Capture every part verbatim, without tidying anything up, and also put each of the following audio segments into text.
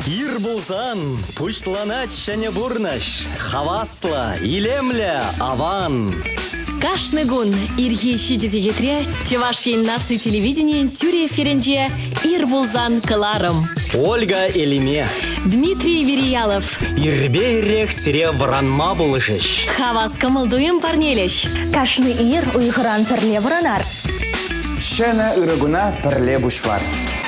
Ир булсан, пушланач шәне бурнаш, хавасла, илемля, аван. Кашны гун ирхи щитезегетре Чевашин наци телевидение тюре ференже ир булзан кыларым. Ольга Элиме. Дмитрий Вериялов. Ирбейрех сире вранма булышыш. Хавас камылдуем парнелеш. Кашны ир уйгыран перле вранар. Шәне ырыгуна перле бушлар.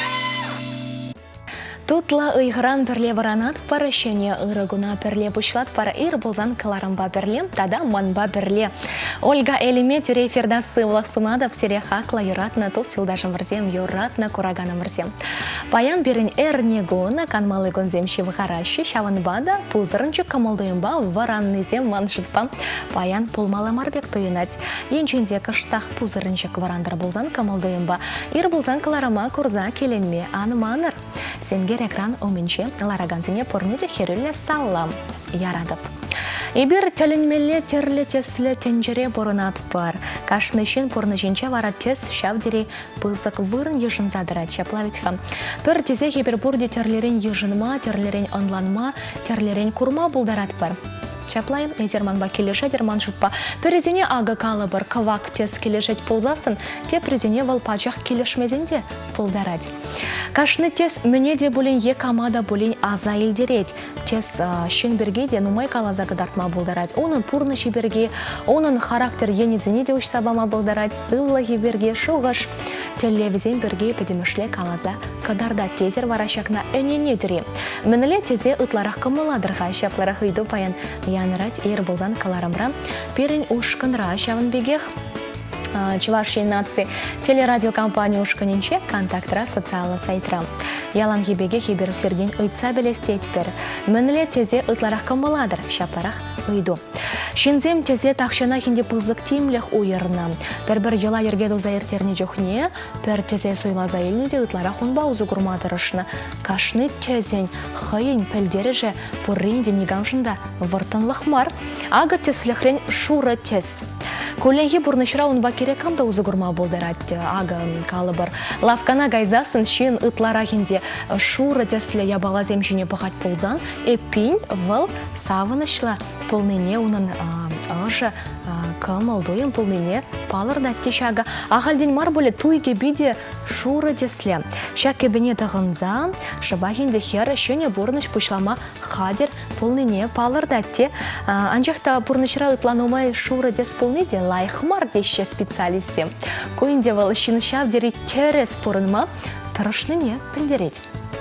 Тутла уйгыран перле вранат пара шәне ырыгуна перле бушлат пара ир булзан кыларымба перле, тада манба перле. Ольга Элиме тюре эфирда сывлах сунада в серия хакла юратна тул силдажым врзем юратна кураганым врзем. Паян берин эрнегуна канмалы гонзем шивыхаращи шаванбада пузырынчы камалдуемба вараннызем маншытпа. Паян пулмалы марбек туйынать. Енченде кыштах пузырынчык варандар булзан камалдуемба. Ир булзан кыларыма курза келенме анманыр. Сенгер экран оменче ларагансене порнеде херюле саллам ярадып. Ибир тәлінмелі терлі теслі тенджере борынат бар. Кашнышын порнышынча вара тес шавдері бұлзық вырын ежін задыра чаплавитха. Пір тезе хебір бұрде терлерін ежінма, терлерін онланма, терлерін курма бұлдарат бар. Чаплайым, езерманба келешет ерманшытпа. Перезене ага калы бір кавак тес келешет пулзасын, те презене вал пачах келешмезенде пулдарад. Кашны тес мне де булин е камада булин аза илдерет. Тес шын берге де нумай калаза кадартма булдарад. Onun пурны шиберге, onun характер енезіне де уш сабама булдарад. Сыллахи берге шуғаш. Телевизен берге педемішле калаза кадарда тезер варашакна әнене діре. Мініле тезе ұтларақ кымыладырға шапларақ үйді паян янырать ир булзан каларымра. Перін ушкынра шавын бегех. Чевашин наци телерадиокомпания ушканинче контактра социалы сайтра. Ялан хибеге хибер серден ыйтса белестет пер. Мініле тезе ытларақ кымыладыр шапларақ үйду. Шинзем тезе тақшана хинде пызлық тимлех уйырна. Пер-бір ела ергеду заиртерне жоқне, пер тезе сойла заилнеде ытларақ унба узы гурматырышны. Кашны тезен хайын пәлдері же пұрринде негамшында выртынлық мар. Ага теслехрен шура тез. Коленги бурнышра унба керекамда узы гурма болдырат. Ага калыбыр. Лавкана гайзасын шин ытлара хинде шура тесле ябала земшіне пахать ползан, эпин выл савынышла полныне унын ашы камалдуем полныне палырда тешага. Ағалден мар боле туйге биде шура тесле. Шаке бене тағынза, шабахинде хер шене бурныш пушлама хадер полныне палырда те. Анжақта бурнышра ытланумай шура тес полныде лайхмар деше специалисте. Койынде вал шиншав дери через порынма тарышныне пілдерет.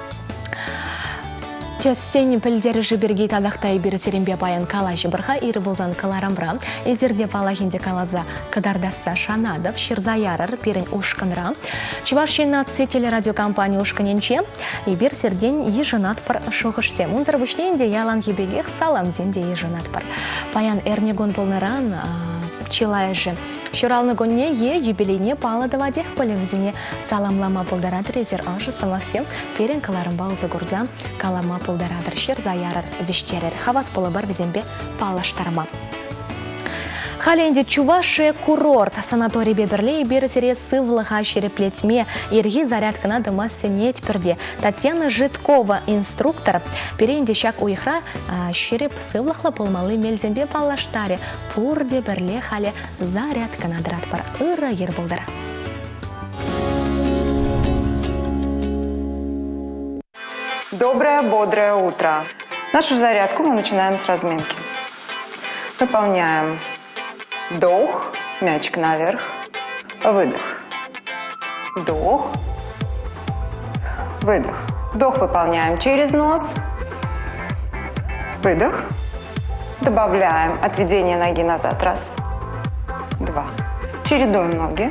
Тес сені пілдері жіберге тадақтай бері серембе баян кала жібірға ир болзан каларамбра. Ezерде палахинде калаза кадардаса шанадов, ширзаярыр перін ушкынра. Чевашин наци телерадиокомпания ушкыненче и бер серден ежынат пар шоғышсе. Мунзар вышненде ялан хибегех салам земде ежынат пар. Паян эрнегон полныран чилай же. Шуралны гонне е юбилейне пала давадех полевзине саламлама полдарадыр резер ажы самахсем перен каларымба узы гурза калама полдарадыр шер заярыр вештерер хавас полабар визембе палаштарма. Халенде Чувашия курорт санаторий беберлей берсере сывлыха шереплетме ирги зарядкана дыма сенет перде. Татьяна Житкова инструктор перенде шак уйхра шереп сывлыхла полмалы мельзембе палаштаре пурде берле хале зарядкана дратпар ыра ербылдыр. Доброе, бодрое утро. Нашу зарядку мы начинаем с разминки. Выполняем вдох, мячик наверх, выдох, вдох, выдох. Вдох выполняем через нос, выдох. Добавляем отведение ноги назад. Раз, два. Чередуем ноги.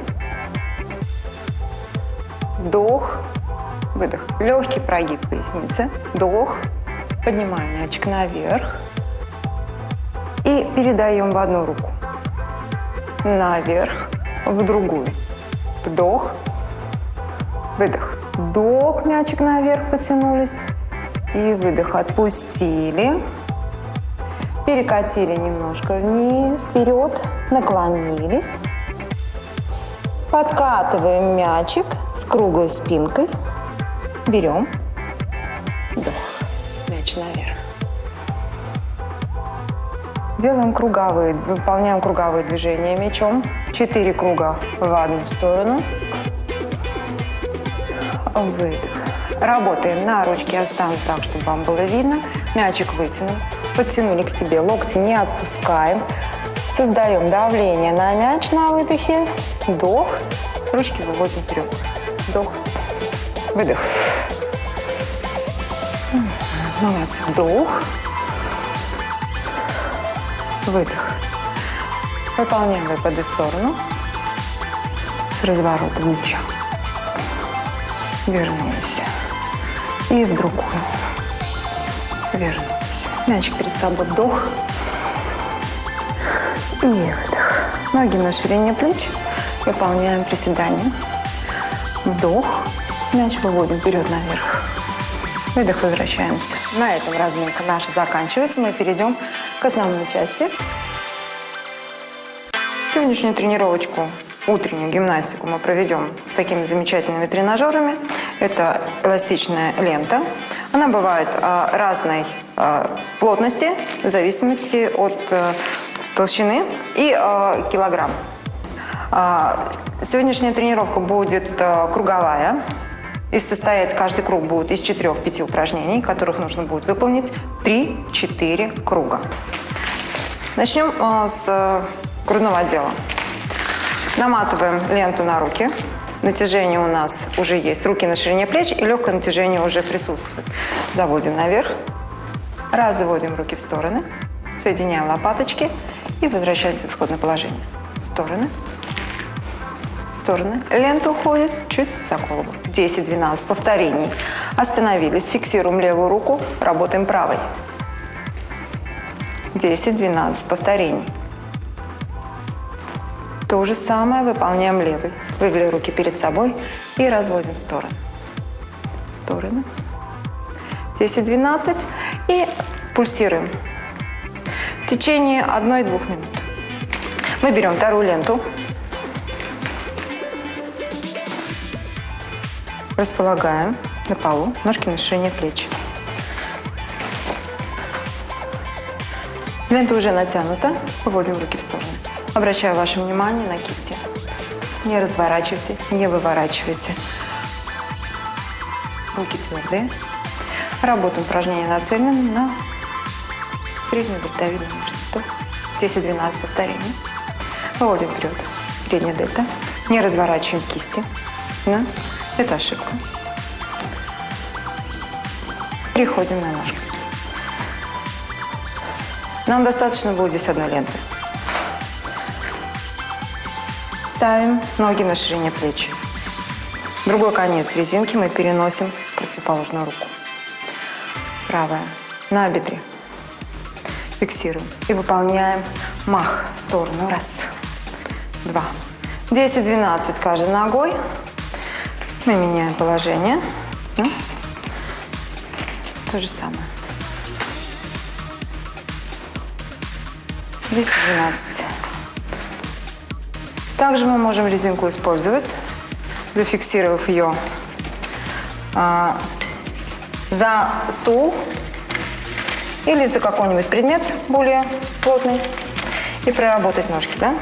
Вдох, выдох. Легкий прогиб поясницы. Вдох. Поднимаем мячик наверх. И передаем в одну руку. Наверх, в другую. Вдох, выдох. Вдох, мячик наверх, потянулись. И выдох, отпустили. Перекатили немножко вниз, вперед, наклонились. Подкатываем мячик с круглой спинкой. Берем. Вдох. плечи наверх. Делаем круговые, выполняем круговые движения мячом. Четыре круга в одну сторону. Выдох. Работаем на ручке, остану так, чтобы вам было видно. Мячик вытянул. Подтянули к себе, локти не отпускаем. Создаем давление на мяч на выдохе. Вдох. Ручки выводим вперед. Вдох. Выдох. Молодцы. Вдох. Выдох. Выполняем выпады в сторону с разворотом мяча. Вернулись. И в другую. Вернулись. Мячик перед собой. Вдох. И выдох. Ноги на ширине плеч. Выполняем приседание. Вдох. Мяч выводим вперед наверх. Выдох, возвращаемся. На этом разминка наша заканчивается. Мы перейдем к основной части. Сегодняшнюю тренировочку, утреннюю гимнастику мы проведем с такими замечательными тренажерами. Это эластичная лента. Она бывает а, разной а, плотности в зависимости от а, толщины и а, килограмм. А, сегодняшняя тренировка будет а, круговая. И состоять каждый круг будет из четырёх-пяти упражнений, которых нужно будет выполнить три-четыре круга. Начнем а, с грудного отдела. Наматываем ленту на руки. Натяжение у нас уже есть. Руки на ширине плеч и легкое натяжение уже присутствует. Заводим наверх. Разводим руки в стороны. Соединяем лопаточки и возвращаемся в исходное положение. В стороны. В стороны. Лента уходит чуть за голову. десять-двенадцать повторений. Остановились. Фиксируем левую руку. Работаем правой. десять-двенадцать повторений. То же самое выполняем левой. Вывели руки перед собой и разводим в стороны. В стороны. десять-двенадцать. И пульсируем. В течение одной-двух минут. Мы берем вторую ленту. Располагаем на полу. Ножки на ширине плеч. Лента уже натянута. Выводим руки в стороны. Обращаю ваше внимание на кисти. Не разворачивайте, не выворачивайте. Руки твердые. Работаем упражнение нацеленное на переднюю дельтовидную мышцу. десять-двенадцать повторений. Выводим вперед. Передняя дельта. Не разворачиваем кисти. Да? Это ошибка. Переходим на ножки. Нам достаточно будет здесь одной ленты. Ставим ноги на ширине плеч. Другой конец резинки мы переносим в противоположную руку. Правая на бедре. Фиксируем. И выполняем мах в сторону. Раз, два. десять-двенадцать каждой ногой. Мы меняем положение. Ну, то же самое. десять-двенадцать. Также мы можем резинку использовать, зафиксировав ее а, за стул или за какой-нибудь предмет более плотный и проработать ножки, да?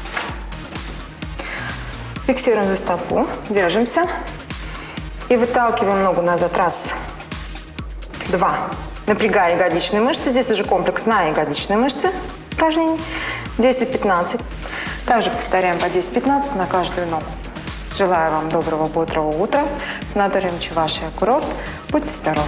Фиксируем за стопу, держимся и выталкиваем ногу назад. Раз, два. Напрягая ягодичные мышцы. Здесь уже комплекс на ягодичные мышцы упражнений. десять-пятнадцать. Также повторяем по десять-пятнадцать на каждую ногу. Желаю вам доброго, бодрого утра. Санаториум Чувашия курорт. Будьте здоровы!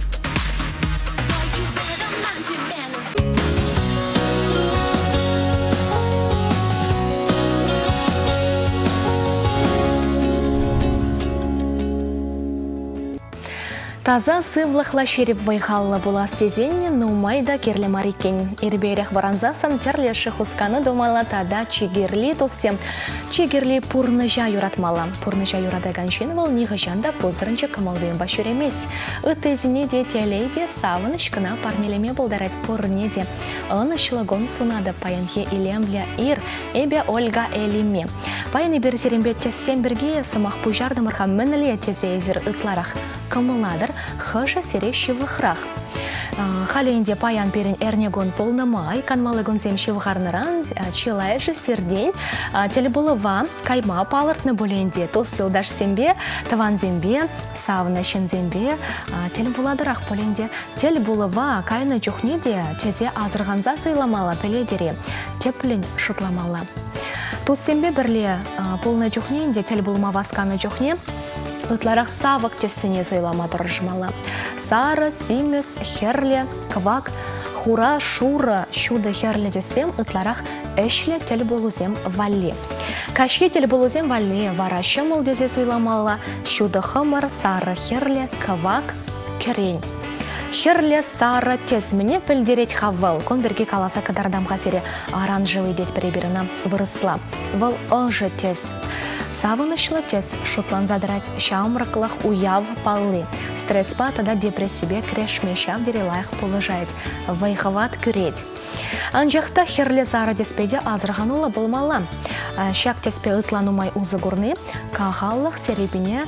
Таза сывлахла шеріп вайхалла була стезенне, но майда керле марикен. Ирберех варанзасан терлеші хусканы думала тада чигерли тостем. Чигерли пурныжа юратмала. Пурныжа юрадаган шенвал нихажанда поздырынчы кымалдыын башуремест. Үттезіне де телейде савын шкына парнелеме болдарать пурнеде. Ын шлагон сунады паянхе илемля ир, эбе Ольга Элиме. Паяны бір серембетте семберге сымақ пужарды мырха мініле тезезір ытларах. Кымыладыр хыжа серещевых рах. Халенде паян перен эрнегон полномай, канмалыгон земши вғарныран, чилайжы сердень, телебулыва, кайма палыртны боленде, тосылдаш зембе, таван зембе, савна шен зембе, телебуладырақ боленде, телебулыва, кайны чухнеде, тезе адырғанза сөйламала пеледере, теплін шутламала. Тос зембе бірле полны чухненде, телебулыма васканы чухне, ытларақ савық тесіне сөйлама тұржымала. Сары, симес, херле, квак, хура, шура, шуды херле десем, ытларақ әшле тел болузем валли. Кашке тел болузем валли, вара шымыл дезе сөйламала, шуды хымыр, сары, херле, квак, керень. Херле, сары, тезміне пілдерет хавыл. Конберге каласа кадардам қасере оранжевый дет переберіна вырысла. Выл ұжы тез. Савынышлы тез шутлан задрать шаумрақлах уяв паллы. Стресспа тада депрессибе крешме шав дерелайх положать. Вайхават күреть. Анжақта херле сары деспеде азырғанула болмала. Шак теспе ытланумай узы гурны, кағаллық серебіне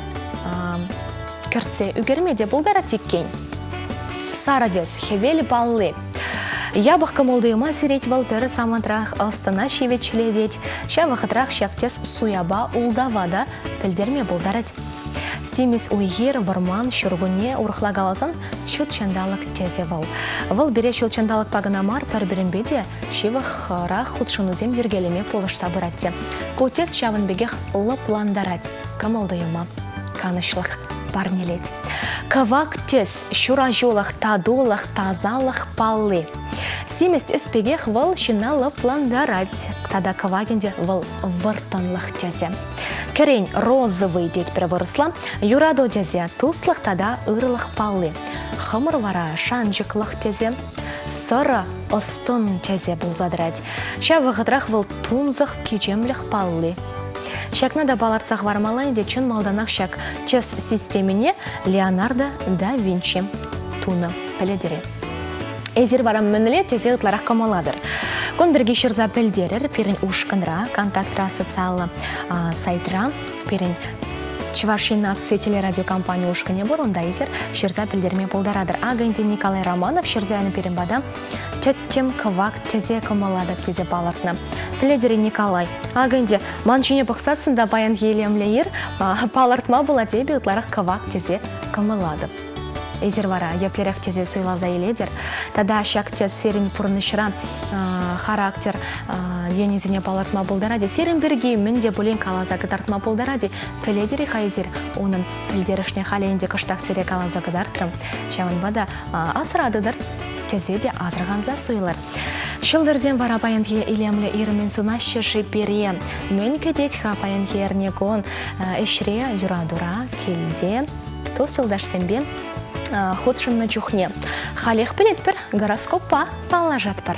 кіртсе үгермеде бұлдара теккен. Сары дес хевел паллы. Ябық кымылдыйма сирет валпері самантрах астына шевечіледет, ша вақытрах шактес суяба улдавада пілдерме болдарад. Симес уйгер, варман, шүргуне урхлагаласан шут чандалық тезе вал. Вал бере шут чандалық пагынамар пәрбірінбеде шивықрақ худшынузем ергелеме полыш сабыратте. Көтес шавынбегех ұлы пландарад, кымылдыйма, канышлық парнелет. Кавак тез шуражолық, тадолық, тазалық паллы. Симест эспегех вал шиналы пландарать, тада кавагенде вал выртанлық тезе. Керень розовый дет превырысла, юрадо тезе туслық тада ырылық паллы. Хымыр вара шанжықлық тезе, сыры ыстын тезе бұлзадырать. Ша вғыдрах вал тунзық кючемлік паллы. Шакна да баларцах вармалайын дечін малданақ шак чес системіне Леонардо да Винчи туны пеледері. Эзер барам мініле тезе ұтларақ қамаладыр. Кон бірге шырза пілдерір, перін ұшқынра, контактра социалы сайтра, перін Чувашина телерадиокомпания ұшқыне бұр, онда езер шырза пілдерме болдарадыр. Агенде Николай Романов шырзайны перін бада теттем квак тезе қамаладыр тезе балартына. Піледері Николай. Агенде манчине бұқсасында баян елемлейір, балартма бұла дебе ұтларақ квак тезе қамаладыр. Эзер вара, еплерек тезе сөйлаза еледер. Тада шак тез серін пұрнышыра характер енезіне балартма болдараде. Серін бірге мінде бұлен калаза кыдартма болдараде. Піледері хайзер, оның пілдерішне халенде кыштақ сере калаза кыдартрым. Шавын бада асырадыдыр. Тезе де азырғанза сөйлер. Шылдырден вара баянхе илемлі ирмен сунашы жипере. Мен кедетха баянхе ернегон ішре юрадура келде. То сылдаш сенбе худшын на чухне. Халех пелетпір, гороскопа палажатпір.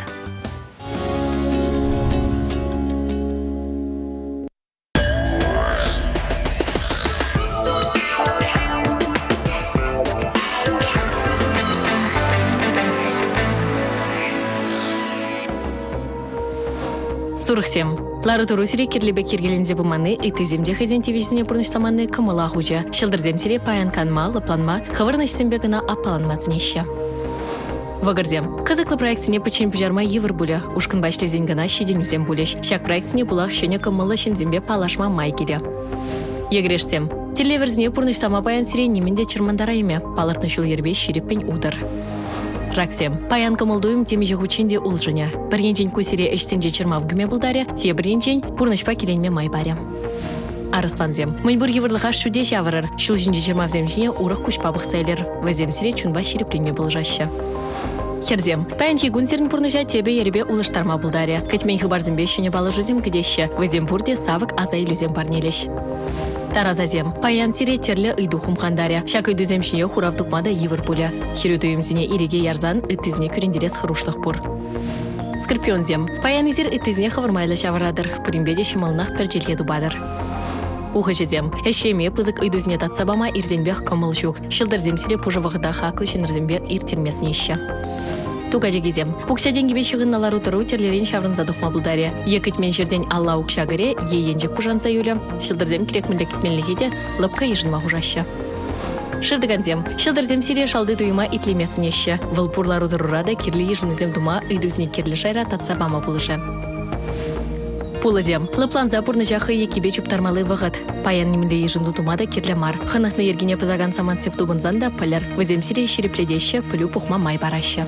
Сурықсем. Лары туру сире кирлебе киргелензе буманы, итыземде хазен тивизіне бұрныштаманы кымыла хужа. Шылдырзем сире паян канма, лыпланма, хавырнашсембе гына апаланмазынеші. Вагырзем. Кызыклы проектсіне пычен пужарма евр буля. Ушкын башлезен гына шеден үзем булеш. Шак проектсіне булах шене кымылы шензембе палашма май келе. Егрешсем. Телеверзіне бұрныштама паян сире неменде чырмандара еме. Палыртны шул ербе ширеппен удар. Раксем. Паян кымылдуым темеже хученде улжыня. Біргенжен көсере эштенже чырмав гүме бұлдаре, те біргенжен пұрнышпа келенме май баре. Арысланзем. Мынбур еврлыға шуде жавырыр. Шыл жинже чырмав земжіне урық күшпа бұқсайлер. Вазем сире чунба ширепленме бұлжашы. Херзем. Паян хигун серін пұрныжа тебе еребе улыштарма бұлдаре. Кәтмен хыбарзембе шене балы жузем кедеші. Вазем бұрде савык аза илюзем парнелеш. Таразазем. Паян сире терлі ыйду хумхандаре. Шак ыйду земшіне хурав тупмада евр пуля. Хирютуемзіне иреге ярзан ыттізіне күрендерес хырушлық пур. Скорпионзем. Паян изер ыттізіне хавырмайлы шавырадыр. Пүрінбеде шымалнақ бір желге дубадыр. Ухыжезем. Эшеме пызык ыйдузіне татсабама ирденбех кымыл жук. Шылдырзем сире пужывығыда хақлы шынырзембе иртермесінеші. Тугажегизем. Пукша деньги шығынналар утыру терлерен шаврын задухма бұлдаре. Екітмен жерден алла укшагыре, еенжік пужанса юля. Шылдырзем керек міндек кетменлігеде лыпқа ежінма хужашы. Шырдыганзем. Шылдырзем сире шалды туйма итлемесінеші. Вылпурлар удырурада кирлі ежінізем тума үйдізіне кирлі шайра татса бама булышы. Пулызем. Лыплан запурны жахы екебе чуптармалы вғыт. Паян немінде ежінді тумада керлі мар. Хынықны ергене пызаган саман септубынзан да пылер. Візем сире шерепледеші пылю пухма май барашы.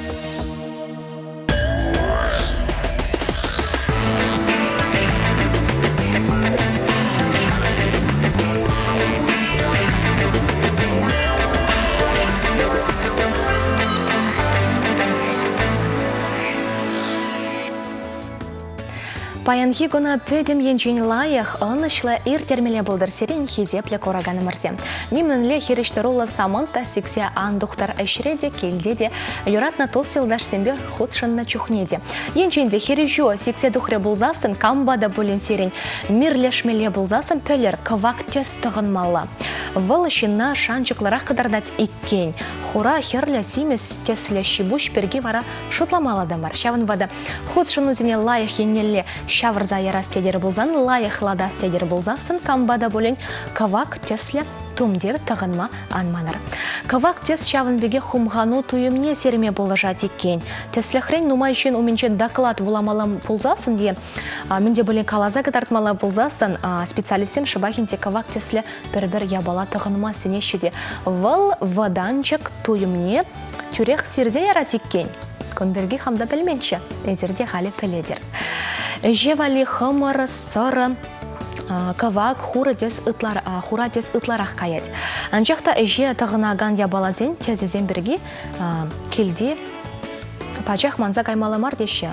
Паянхи гуна пөдім енжен лайық ұнышлы ир термеле бұлдыр серен хизепле кораганы мырзе. Немінле херіштіруылы самынта сіксе андуқтар әшіреде келдеде, юратна тұл силдаш сенбер худшынна чухнеде. Енженде хережуа сіксе дұхре бұлзасын камбада бұлін серен, мирлешмеле бұлзасын пөлер кывак тез тұғын малы. Вылышына шанчықларақ қыдардат иккен. Хура херлі симес тесле шибуш перги вара шутламаладамар. Шавын вада худшын үзіне лайық еннелі шавырза ярас тедер бұлзан, лайық ладас тедер бұлзасын камбада бұлін кывак тесле тумдер тығынма анманыр. Кывак тес шавын беге хумғану туйымне серме болыжат иккен. Тесле хрен нумайшын уменчен доклад вуламалам бұлзасын де, менде бұлін калаза кытартмала бұлзасын, специалистен шыбахинте кывак тесле бір-бір ябала тығынма сенешіде. Выл ваданчык туйымне түрек сирзе ярат иккен. Конберги хамда білменші, әзірде халі піледер. Жевали хымыр, сыры, кывак хура дес ытлар, хура дес ытларақ каять. Анчақта әже тағынаган ябалазен тезізен бірге келде пачақ манза каймаламар деші.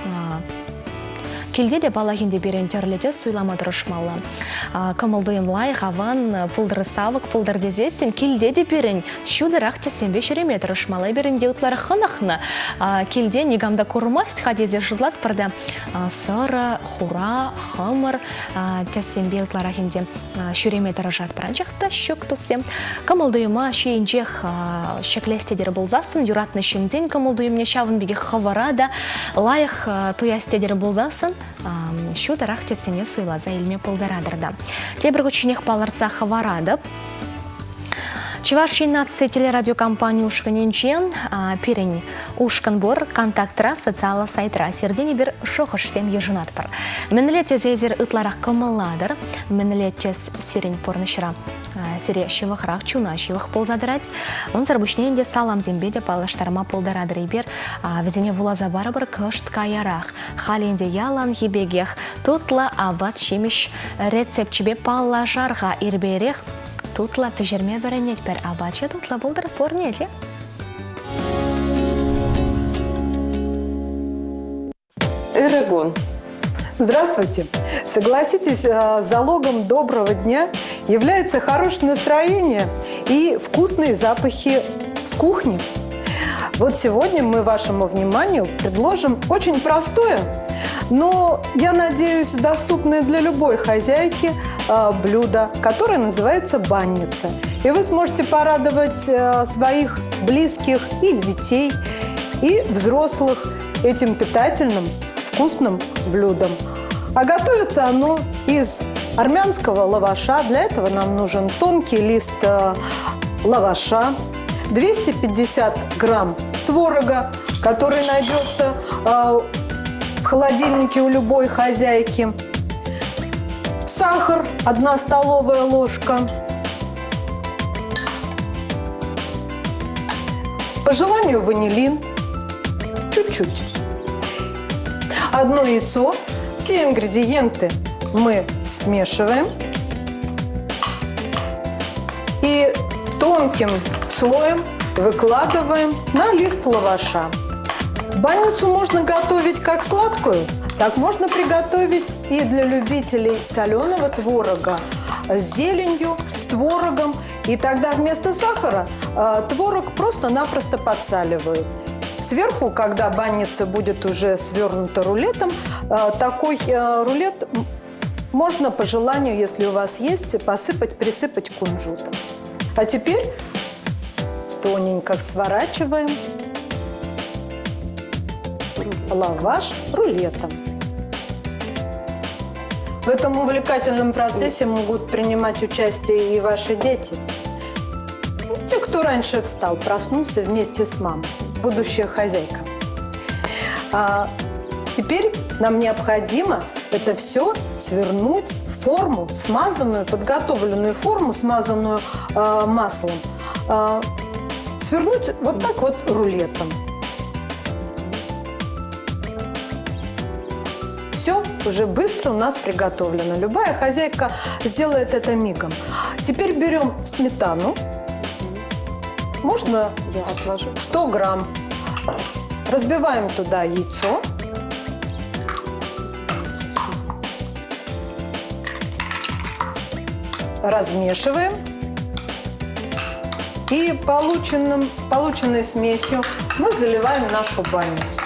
Келде де балағынде берен терледе суйлама дұрышмалы. Кымылдыйым лай, ғаван, пұлдыры савық, пұлдыр дезесін, келде де берен шудырақ тесенбе шереме дұрышмалы берен деутлары қынақны. Келде негамда көрмаст, қадезе жылат бірді сыры, хура, хымыр, тесенбе ұтларағынде шереме дұрышат біранчақты шөк тұсем. Кымылдыйыма шейінжех шеклестедері болзасын, юратны шенден кымылдыйымне шавын беге хыварада, лайық туястедері болзасын, шу дарақ тесіне суйлаза елме пылдарадырды. Тебір күчінек баларца хаварадып. Чеваршинатсы телерадиокомпания ушканенчен пирень ушкан бор контактра социалы сайтра сердені бір шоқыштем ежінат бар. Мініле тезезер ұтларақ кымыладыр, мініле тез серень порнышыра сере шевықрақ чуна шевық ползадырать. Он зарбушненде салам зембеде палыштарма полдарадыр ебер, везене вулаза бары бір кышт каярақ. Халенде ялан ебегех, тутла абат шемеш рецептчебе паллажарға ирберех, тутла пежерме веренет пер абаче тутла болдыр порнете. Эрегон. Здравствуйте. Согласитесь, залогом доброго дня является хорошее настроение и вкусные запахи с кухни. Вот сегодня мы вашему вниманию предложим очень простое, но, я надеюсь, доступное для любой хозяйки блюдо, которое называется банница. И вы сможете порадовать своих близких и детей, и взрослых этим питательным, вкусным блюдом. А готовится оно из армянского лаваша. Для этого нам нужен тонкий лист лаваша, двести пятьдесят грамм творога, который найдется в холодильнике у любой хозяйки, сахар одна столовая ложка, по желанию ванилин, чуть-чуть, одно яйцо. Все ингредиенты мы смешиваем и тонким слоем выкладываем на лист лаваша. Банницу можно готовить как сладкую, так можно приготовить и для любителей соленого творога с зеленью, с творогом. И тогда вместо сахара э, творог просто-напросто подсаливают. Сверху, когда банница будет уже свернута рулетом, э, такой э, рулет можно по желанию, если у вас есть, посыпать, присыпать кунжутом. А теперь тоненько сворачиваем лаваш рулетом. В этом увлекательном процессе могут принимать участие и ваши дети. Кто раньше встал, проснулся вместе с мамой, будущая хозяйка. А теперь нам необходимо это все свернуть в форму, смазанную, подготовленную форму, смазанную э, маслом. Э, свернуть вот так вот рулетом. Все уже быстро у нас приготовлено. Любая хозяйка сделает это мигом. Теперь берем сметану. Можно сто грамм. Разбиваем туда яйцо. Размешиваем. И полученным, полученной смесью мы заливаем нашу банницу.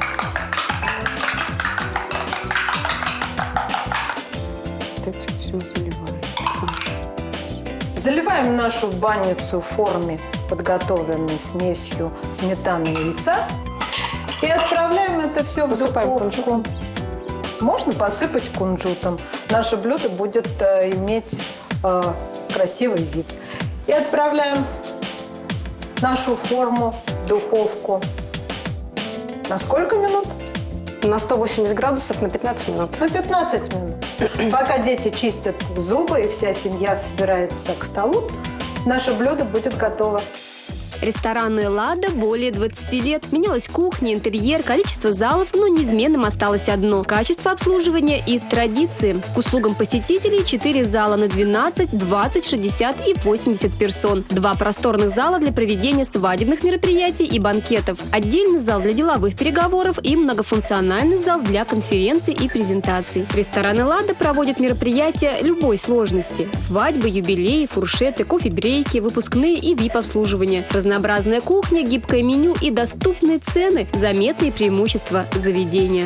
Заливаем нашу банницу в форме, подготовленной смесью сметаны и яйца. И отправляем это все в духовку. Можно посыпать кунжутом. Наше блюдо будет э, иметь э, красивый вид. И отправляем нашу форму в духовку. На сколько минут? На сто восемьдесят градусов на пятнадцать минут. На пятнадцать минут. Пока дети чистят зубы и вся семья собирается к столу, наше блюдо будет готово. Ресторанную «Лада» более двадцати лет. Менялась кухня, интерьер, количество залов, но неизменным осталось одно – качество обслуживания и традиции. К услугам посетителей четыре зала на двенадцать, двадцать, шестьдесят и восемьдесят персон. Два просторных зала для проведения свадебных мероприятий и банкетов. Отдельный зал для деловых переговоров и многофункциональный зал для конференций и презентаций. Рестораны «Лада» проводят мероприятия любой сложности – свадьбы, юбилеи, фуршеты, кофе-брейки, выпускные и ви ай пи-обслуживание. Разнообразная кухня, гибкое меню и доступные цены – заметные преимущества заведения.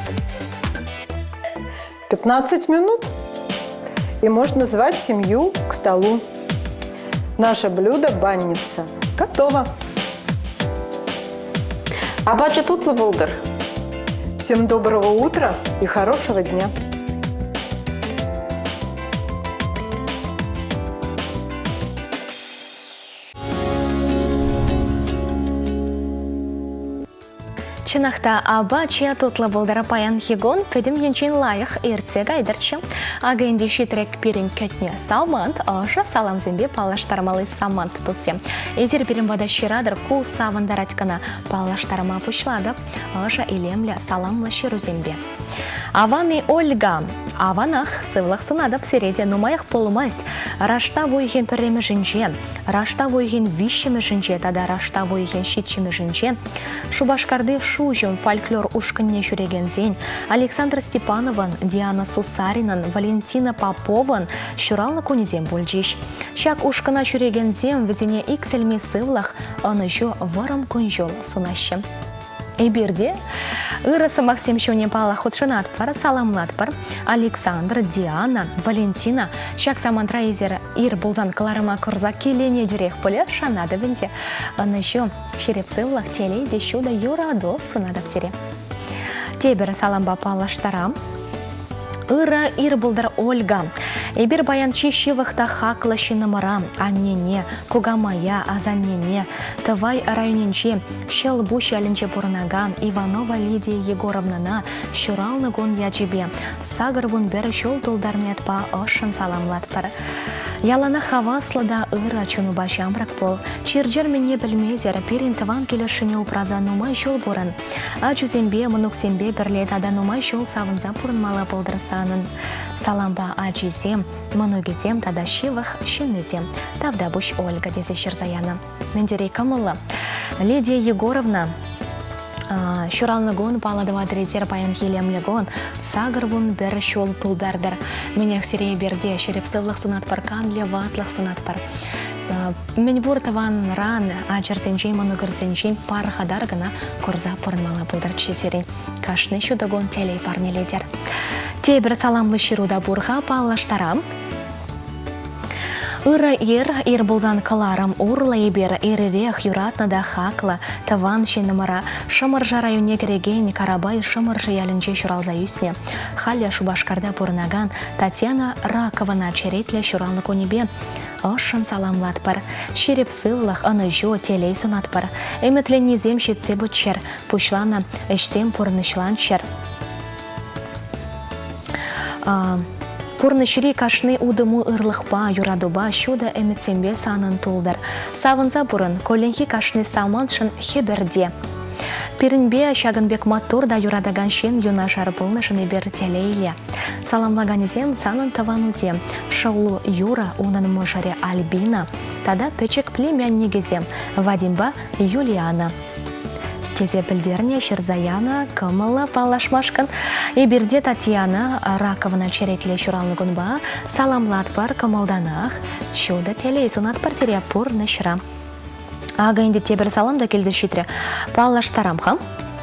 пятнадцать минут, и можно звать семью к столу. Наше блюдо «Банница» готово. Абача тутлы булдыр. Всем доброго утра и хорошего дня. Чынақта абачия тутлы болдары паян хигон пөдім енчен лайық ерцег айдырчы. Ага ендеші трек перен көтіне салмант, аша салам зімбе палаштармалы самант тұсы. Эзер берін бада ширадыр ку савандар атькана палаштарма пұшлады, аша илемлі саламлы ширу зімбе. Аваны Ольга. Аванах сывлық сынадып середе нумайық полумасть. Рашта войген пірремі жінже, рашта войген вишімі жінже, тада рашта войген шитчімі жінже. Шубашкарды шужым фольклор ушкынне жүреген зен. Александр Степанован, Диана Сусаринан, Валентина Попован шуралны кунезем бөлжеш. Шак ушкына жүреген зен візіне икселме сывлық аны жо варам күнжол сынашы. Эберде ырысы Максим Шунепала худшынат пар, саламлат пар, Александр, Диана, Валентина, шак самантра езер ир булзан кыларыма кырза келене жүрек пыле шанады венде. Аны жо шерепсывлық телей дешуда юрадо сынадып сере. Тебір саламба палаштарам. Ыра ир булдар Ольга. Эбир баян чищевыхта хаклы шинымыра, аннене, кугамая, азаннене, тывай районенче, шел буш ялінче бурнаган, Иванова Лидия Егоровнана, шуралны гон ячебе, сагыр вун бер шол тулдарнет па ошын саламлат пар. Ялана хаваслада ыра чуну башамрак пол, чирджер мене білмезер, перин тыван келешіне упраза нумай шол буран, а чузембе, мунуксембе бірлет ада нумай шол савынза пурнмала болдырсанын. Саламба ачизем, манугизем, тада шивых шинызем. Тавда буш Ольга дезе шырзаяна. Мендерей камылы. Лидия Егоровна шуралны гон паладыва дредер паян хилемлі гон. Сагыр вун бір шол тулдардар. Менех сирей берде шерепсывлық сынат пар, канле ватлық сынат пар. Мен бұртыван ран ачыртенчен манугыртенчен пар хадар гына курза пұрнмала бұлдарчы серен. Кашны шудагон телей парне ледер. Тебір саламлы шируда бурға палаштарам. Ыра ер, ер бұлзан кыларым, урла ебер, еререк юратны да хақлы, тыван шеніміра, шымыржа районе кереген, Карабай шымыржы ялінче шуралза юсне. Халя Шубашкарда бұрнаган Татьяна Ракована черетле шуралны конебе. ошын саламлат бар. Шереп сыллах, аны жо, телей сонат бар. Эметлен низем шетсе бұтчер, пушлана, эшсем пурнышланчер. Пурнышри кашны удыму ырлықпа, юрадуба, шуда эметсембе санын тулдар. Савынза бұрын, коленхи кашны саманшын хеберде. Пиринбе шагынбек матур да юрадаган шен юнашар пылнышын ебер телейле. Саламлаганезем санын таванузем. Шалу Юра унан мошаре Альбина. Тада печек племяннигезем. Вадимба Юлиана. Тезе пілдерне Шерзаяна, Кымылы палашмашкан. Еберде Татьяна Раковна черетле шуралны ба. Саламлат бар Кымылданах. Шуда телейсунат партерия пур нышра. Ага инде тебір салам да келді шитре. Паллаштарам хам.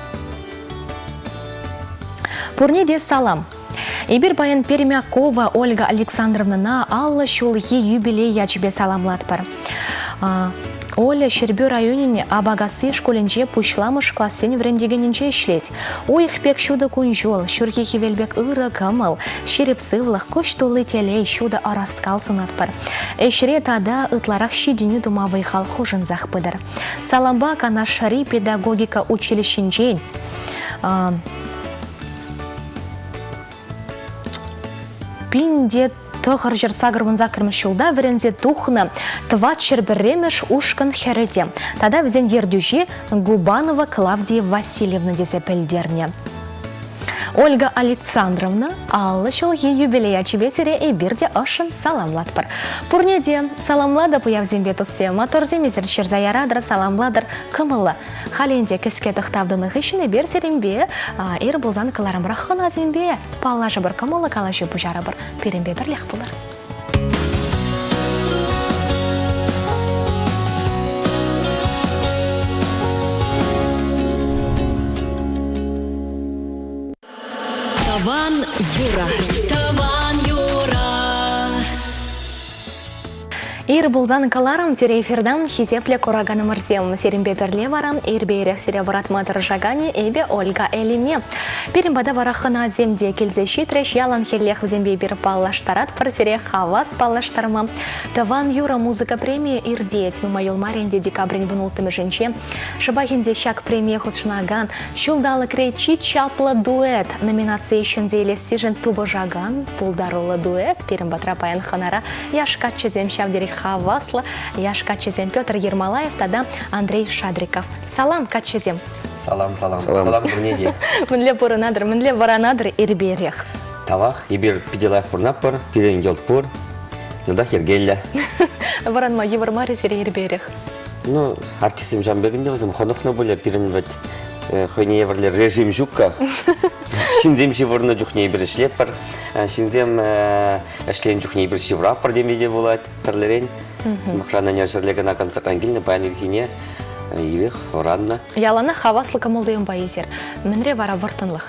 Пурнеде салам. Ибир баян Пермякова Ольга Александровна на Алла шулхи юбилей ячбе саламлат бар. Оля Шербю районине абагасы школенче пушламыш классен врендегенінче ішлет. Ойх пек шуда кунжол, шурхи хевелбек ыры кымыл, шереп сывлық көш толы телей шуда араскал сунат бар. Эшре тада ытларах шиденю думавай халхожын захпыдар. Саламба канашари педагогика училищенчен. Пинде Тохар жерсагырвын закырмыш жылда вірензе тухна тватшер біремеш ушкан херезе. Тада візен ердюже Губанова Клавдия Васильевна дезе пілдерне. Ольга Александровна аллы шылхи юбилей ачыбесере и бирде ошын саламлат бар. Пурнеде саламлада пуявзембе тұссе моторземезір шерзаярадыр саламладыр кымылы. Халенде кеске тұқтавдының ішіне берсеренбе ер бұлзан кыларым рахына зембе паллажы бір кымылы калашы бұжары бір перенбе бірлек бұлар. Таван Юра. Таван Юра. Ир булзан каларым тере эфирдан хизепле кораганы мырзем. Серимбе берле варам, ирбейрек сере варатматыр жагани эбе Ольга Элиме. Перимбада варахына земде келзе шитреш ялан хеллех зембе бир паллаштарат пар сере хавас паллаштарма. Таван Юра музыка премия ирдет. Нумайол маренде декабрин внултым женче. Шабахинде шак премия худшнаган. Шулдалы кречи чапла дуэт. Номинация ищенде елестижен туба жаган. Пулдарула дуэт. Перимбатра паян ханара. Яшкатче земщав дерек хавасла, яш качезем Петр Ермолаев, тада Андрей Шадриков. Салам качезем. Салам, салам. Салам, салам бурнеде. Мынле пуранадыр, мынле варанадыр ирберех. Тавах, ебер пиделах пурнаппыр, пирен йолтпур, нудах ергелля. Варанма евармари сере ирберех. Ну, артистим жамбегінде өзім хонохны боле пирен бәт хойне еверлер режим жукка. Шинзем шевырны жүхне бір ішлеп бар. Шинзем әшлен жүхне бір шеврап бар демеде болады. Тірлерен. Смақшана нержерлеген акансақан келіне баян еркене ерек, оранна. Ялана хаваслы кымылдайын байесер. Мінре вара вартынлық.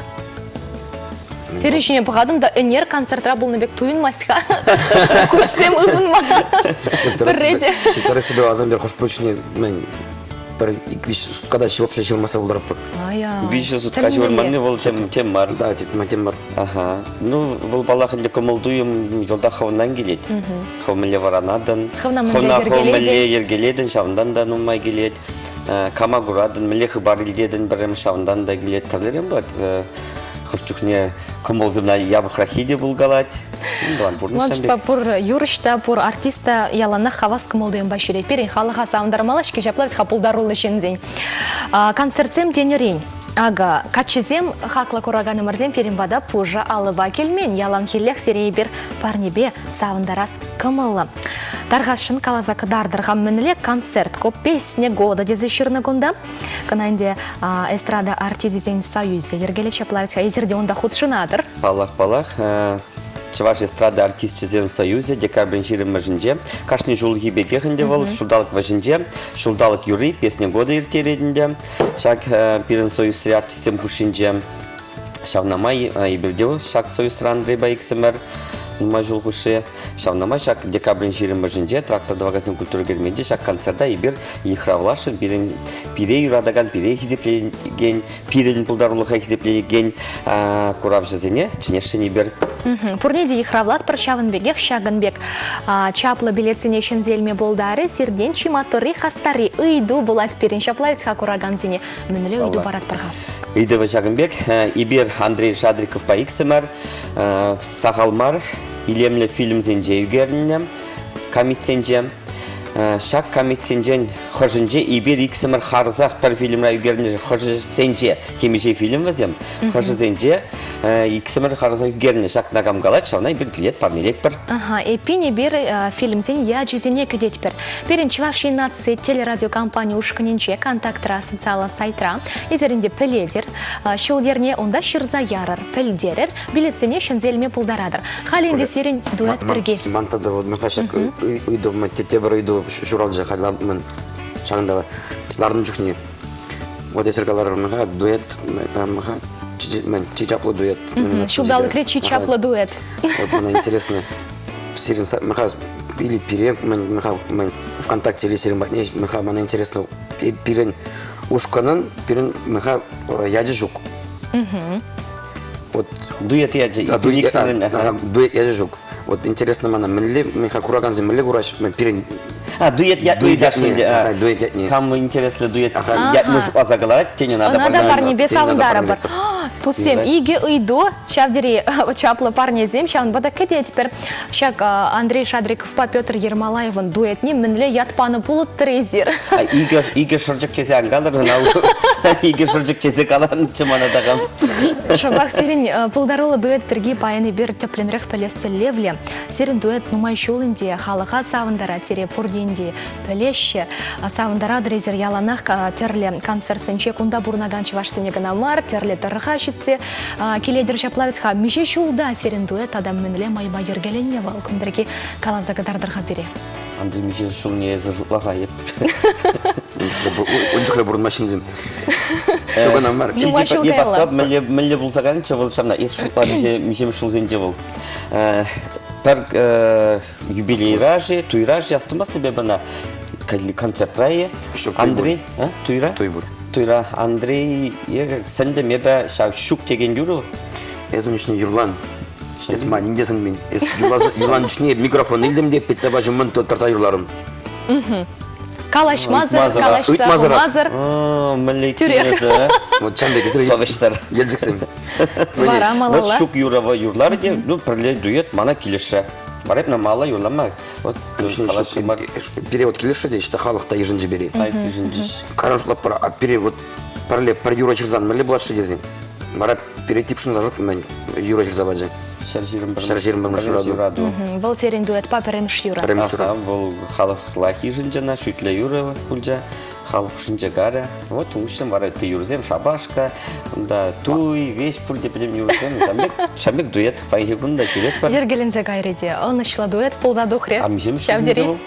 Серешіне бұғадым да өнер концертра болны бек туын мастыға. Көшсем ұғын ма. Бір реде. Шектары себе азам бер қошпочыне мен бір виш суткада вообще шевырмаса болдырып бар. Виш сутка шевырманны бол тем бар. Да, тем бар. Ага. Ну, бұл балақынде көмілдуым жолда қауындан келет. Қауміле варанадан. Қауміле ергеледін, шауындан да нұмай келет. Камагурадын, мілеқі бар елдедін бірім шауындан да келет. Тарлерен бәд. Ховчухне комолзымна ябхрахиде булгалат. Младшпа пур юрышта пур артиста ялана хавас комолдайын башире. Перен халыға сауындармалаш кешаплавыз хапулдарулы шендзень. Концертсем денерень. Ага, качезем хакла кураганы марзем перембада пужа алыва келмен. Ялан хеллех серейбер парнебе сауындарас кымылы. Тарғашын калазакы дардырған мініле концерт коп песне года дезе шырны гонда. Кананде эстрада артизизен союзе. Ергеле чаплавицка езерде онда худшынадыр. Палах-палах. Чаваш эстрада артист чезен союзе. Декабрин ширым мәжінде. Кашны жулги бекехінде бол. Шулдалық важінде. Шулдалық юры. Песне года иртередінде. Шак пирен союз артистем хушінде. Шавнамай ибілдеу. Шак союз рандре байксемер. Мажул хуше. Шавнамай шак декабрин ширым мәжінде. Трактор двагазин культуры герменде. Шак концерта ибір ихравлашын. Пире юрадаган пире хизеплеген. Пирен пулдарулыға хизеплеген. Курав жазене. Чынешін ибір Пурнеде ихравлат паршавын бегех шагынбек. Чаплы билетсине шензельме болдары сирден чиматыры хастары ыйду булас перин шаплавец хакураганзине. Мүніле ыйду барат парга. Ыйду Шагынбек, Ибер Андрей Шадриков по иксмар, Сахалмар, Илемле фильм зенже югернем, Камитсенже, Шак Камитсенжен хожинже Ибер иксмар харзах пар фильмра югернеже хожинже кемиже фильм возем, хожинже иксмар харзах югерне шак нагам галат, шавна Ибер билет парнелет пар. Ага, эпини бир фильм зен я жүзене күдет пер. Перин чываши нации телерадиокомпания ушканинче контактра социала сайтра, изеринде пеледер, шоулерне онда ширза ярар, пелдерер, билетсене шензельме пулдарадыр. Халинде серин дуэт бірге. Мантада вот мы хашак уйду, мы тетебір уйду шуралжа халалмын шағындала. Лардың жүхне. Вот есергалар мыха дуэт, мыха чичаплы дуэт. Шулдалы кре чичаплы дуэт. Вот мне интересно. Серин мыха или пере, мыха ВКонтакте или серин батне, мыха мне интересно. Перен ушканын, перен мыха яджи жук. Вот дуэт яджи. Дуэт яджи жук. Вот интересно, мана, милли, миха кураганзи, милли кураш, мы перен. А, дуэт я дуэт я дуэт я не. Кому интересно дуэт я нужно азагалать, тебе надо парни. Надо парни без авандара бар. Тусем иге уйду, шавдери чаплы парни зем, шавн бада кете теперь шак Андрей Шадриков по Петр Ермолаевын дуэт не милли ятпаны пулут трезер. А иге иге шоржик чезе ангандыр, на иге шоржик чезе калан чемана дагам. Шабак серин пулдарулы дуэт перги паяны бер тепленрех пелесте левле. Серин дуэт нумай шулынде халыға савындара тере пурденде пелеще савындара дрезер яланах терле концерт сенче кунда бурнаган чевашсене ганамар терле тарыха шитсе келедер шаплавецха мише шулда серин дуэт адам менле майба жергеленне вал күндерге калаза гадардырға бере. Андрей мише шулне зажутлаға еп. Ончықлы бұрын машинзем. Шуганамар. Не бастап, мәлі бұлсағарын чавыл шамна. Ес шулпа мише шулзенде бұл. Пар юбилейражи, туйражи, астымас тебе бана концертрайы. Андрей, туйра? Туйбур. Туйра, Андрей, сәнде мебе шук деген юру? Ez önüşne yurlan. Ez manindesin min. Ez yurlan üçne mikrofon ildim de pizza bacımın tarsa yurlarım. Kalaş mazır, kalaşsa mazır. Türe. Вот çembeki sıra Savaşlar. Geleceksin. Vara malalar. Вот şuk yurava yurlar diye, ну прле дует мана килеше. Барып на мала юрлама. Вот перевод килеше де işte халыкта ежинжи бери. Ежинжи. Каражлап пара, а перевод парле пар юра чирзан меле булат шедезин. Мара перетипшин зажук мен юра чирзабаджи. Шаржирым Шаржирым бұрмышыраду. Вол серин дуэт па перемш юра. Вол халық лахи жинжана, шүтле юра пульджа. Халық шынжа гара. Вот умышлым бара ты юрзем, шабашка, да туй, весь пульде білем юрзем. Шамбек дуэт, пайге бұнда жүрет бар. Ергелензе гайреде, анышла дуэт, пулза духре. А мишем шүлдері?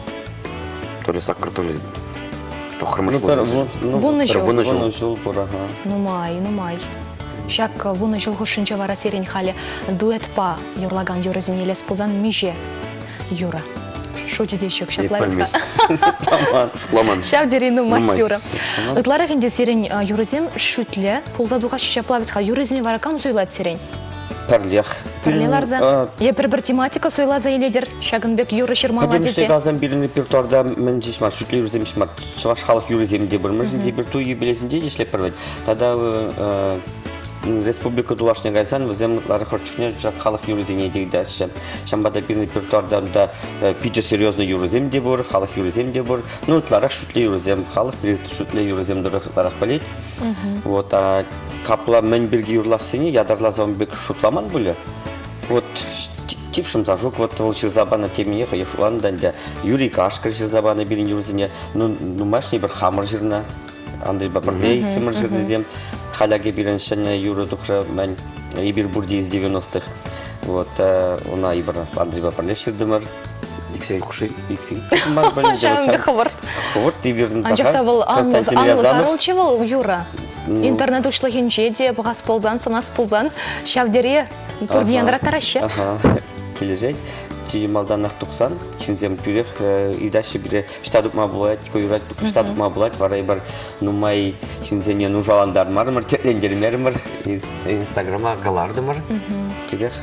То ли сакыр, то ли тохрымышлы. Вуны жыл. Вуны жыл, бұраға. Нумай, нумай. Шак вуны жыл хушынча вара серин хали дуэт па юрлаган юрзен елес пулзан миже юра. Шути дешек шаплавицка. Сламан. Шавдери нумай юра. Ытлары хенде серин юрзем шутле пулзадуға шаплавицка юрзен вара кам сойлат серин? Парлех. Парлеларза. Я бір-бір тематика сойлаза еледер. Шагынбек юры шырмала десе. Подемште газан бір репертуарда мен жешмат, шутле юрзем шмат. Шваш халық юрземде бір мүрзінде бір туй юбилесінде дешлеп бірвет. Тада Республика Дулашня Гайсан возем ларахорчуне халық юрзене дейді. Шамбада бір репертуарда да пича серьезно юрзем де бұр, халық юрзем де бұр. Ну, ларах шутле юрзем, халық бір шутле юрзем дұрық ларах балет. Вот, а капла мен бірге юрласыне, ядарлазам бек шутламан бұлі. Вот, типшим зажук, вот, ол шырзабана теміне, ешуландан да Юрий Кашкар шырзабана бірін юрзене, ну, машне бір хамыр жырна, Андрей Бабарлей цимыр жырны зем, халяге бірін шәне юры дұқры, мен ебір бұрде из девяностых. Вот, она ибір Андрей Бабарлей шырдымыр. Иксен куши. Иксен. Шамбе хывырт. Хывырт, ибірін таға. Анжақта бұл аңыз арылчевал юра. Интернет ұшылығын жеде, бұғас пұлзан, санас пұлзан, шавдере пұрдиянра тарашы. Кележет. Чиги малданах тоқсан, чинзем түрек, идашы бірі штадып ма бұлайт, көйірат штадып ма бұлайт, барай бар нумай чинзене нужаландар мармыр, тетлендер мермір, инстаграма галарды мыр, керек.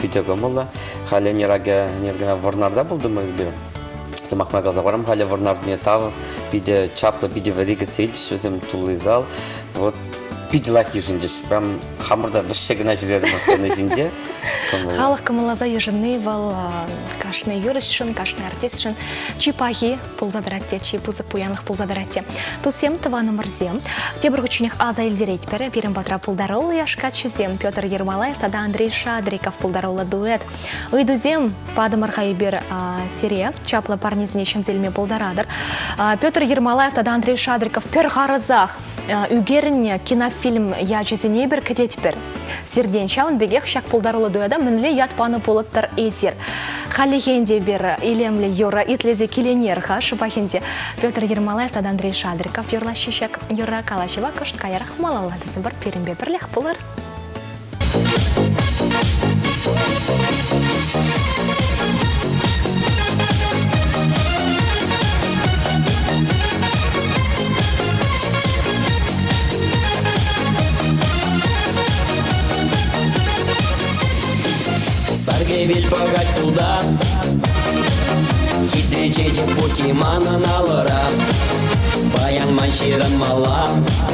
пидегомыла. Халя нерага нерга варнарда булды мы бир. Самахма газаварам халя варнарда тава пиде чапла пиде варига цельш сөзем тулызал. Вот пиделах ежиндеш прям хамырда вышегна жүреді мастаны жинде. Халық кымылаза ежинный вал кашны юришшин, кашны артистшин, чипахи пулзадаратте, чи пузык пуянлых пулзадаратте. Тусем тываны мырзем. Тебір күчінек аза елдерейт пәрі, берін батра пулдаролы яшка чизем. Петр Ермолаев, тада Андрей Шадриков пулдаролы дуэт. Уйдузем падымырға ебер серия, чапла парнезіне шынзелме пулдарадыр. Петр Ермолаев, тада Андрей Шадриков пер ғарызақ. Үгеріне кинофильм я жезіне бір кедет бір. Серден шауын бегех шак пулдаролы дуэда мінле ятпаны полыттыр эзер. Халихенде бер илемле юра итлезе киленер ха шыпахенде Петр Ермолаев, тада Андрей Шадриков юрла шешек юра калашева кышт каярах малалады бір перембе бірлех пулыр. Саргевель погать туда, хитрый чечек пути мана налора, баян манширан мала,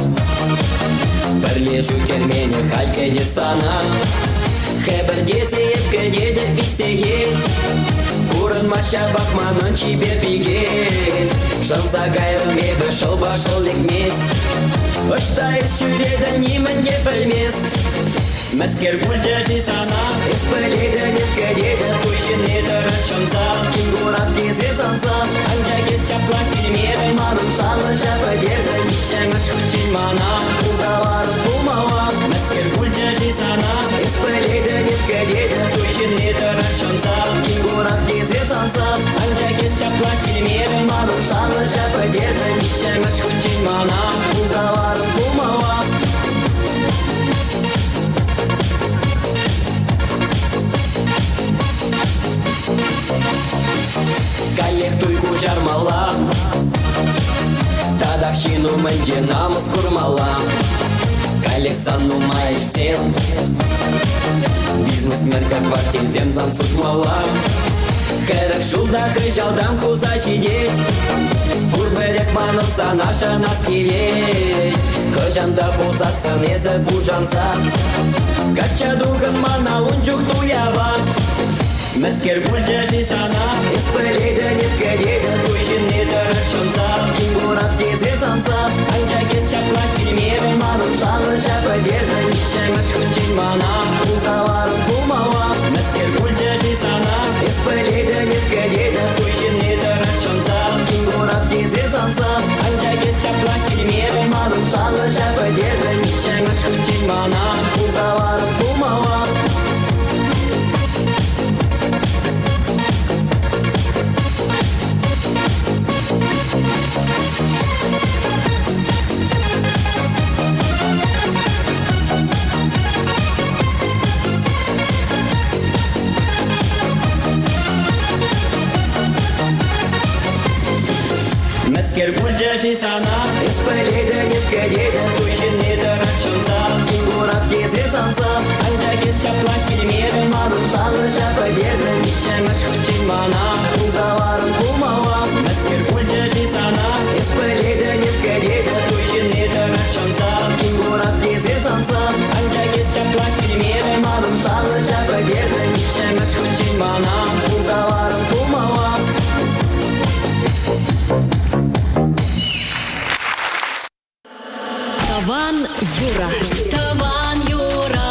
бірлешу кермене халька десана, хэбірге сейет кедеді іштеге, курын маша бақманын чибе пиге, шылса кайрын бебі шылба шыл лекмес, ұштайыр шүреді немінде білмес. Мәскер гульдя жесана, испыледі неткедеді, көйшінеді рычынса, кенгурат кезе санса, анжа кез шаплақ келмері, марым шаны жапы дерді, мишәңіш күтчен мана, ұлдалары бұлмауа. Мәскер гульдя жесана, испыледі неткедеді, көйшінеді рычынса, кенгурат кезе санса, анжа кез шаплақ келмері, марым шаны жапы дерді, мишәңіш күтчен мана, ұлдалары бұлмауа. Каек туйку жармала, тадақшину мэнде намыз курмала. Калек сану маеш сен, бизнесменка квартирзем зан сутмала. Кәрік жулдақы жалдам куза жидет, Бурберек манылса наша нас келет. Қыжанда болсасын езі бұжанса, Качадуғын мана ұнжуқ туява. Мәскер гульдя жесана, испыледі неткедеді, көйшінеді рычынса, кенгурат кезе санса, анжа кез шаплақ келмері, маным шаны жапы дерді, мишәңіш күтчен мана, ұлдаларын бұлмауа. Мәскер гульдя жесана, испыледі неткедеді, көйшінеді рычынса, кенгурат кезе санса, анжа кез шаплақ келмері, маным шаны жапы дерді, мишәңіш күтчен мана, ұлдаларын бұлмауа. Мәскер гульдя жесана, испыледі неткедеді, көйшінеді рычынса, кенгурат кезе санса, анжа кез шаплақ келмері, маным шаны жапы дерді, мишәңіш күтчен мана, ұлдаларын бұлмауа. Мәскер гульдя жесана, испыледі неткедеді, көйшінеді рычынса, кенгурат кезе санса, анжа кез шаплақ келмері, маным шаны жапы дерді, мишәңіш күтчен мана, ұлдаларын бұлмауа. Таван Юра. Таван Юра.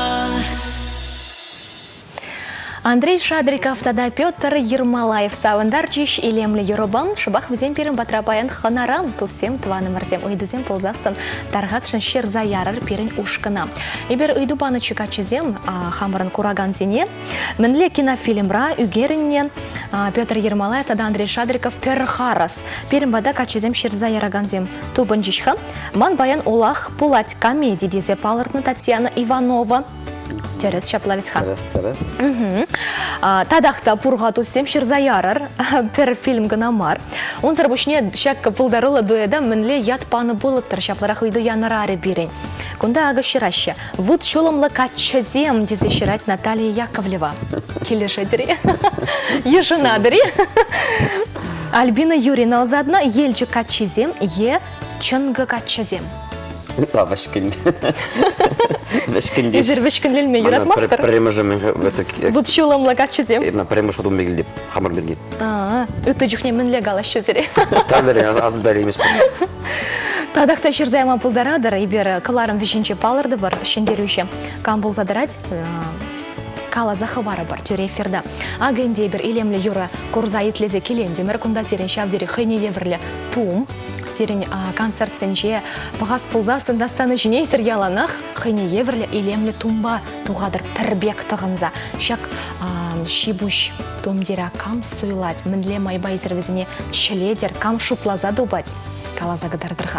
Андрей Шадриков, тада Петр Ермолаев савындар жиш илемлі Еробан, шыбақ візен перін батрапаян ханарам, тұлсем тваны мәрзем ұйдызем ползасын тарғатшын шер заярыр перін ушқына. Ебер ұйду баны чекачызем хамырын кураган зене, мінле кинофильмра үгерінен Петр Ермолаев, тада Андрей Шадриков пер харас. Перін бада качызем шер заяраган зем тубын жишха. Ман баян олақ пулать комедий дезе палыртны Татьяна Иванова. Терес шаплавитха. Терес, терес. Тадақта пурға тұстем шырзаярыр пер фильм гынамар. Он зарбушне шак пулдарыла дуэда мінле ятпаны болыттыр шапларақ үйді янырары берен. Кунда ага шираще. Вот шулымлы каччазем дезе ширать Наталья Яковлева. Келешедери. Ешынадери. Альбина Юрьевна заодно ельчу каччазем, е чынғы каччазем. А, вашкин. Вашкин деш. Эзер вашкин лельме юрат мастер. Прямо же мы... Вот шулымлы каччазем. На прямо что думали деп, хамар берген. А, это жүхне мінле галаш жүзере. Табери, аз дали емес. Тадақта жердайма пулдарадыр, ибер каларым вишенче палырды бар, шендеруші. Кам бұл задарать, кала захывары бар, тюре эфирда. Агенде бір илемлі юра курза етлезе келенде, мәркунда серен шавдері хыне еврлі тум, серен концерт сенче бағас пулзасын дастаны жіне сериаланақ хыне еврлі илемлі тумба туғадыр пірбек тығынза. Шак шибуш тумдера кам суйлать, мінле майбай зірвізіне шеледер, кам шуплаза дубать. Кала загадардырға.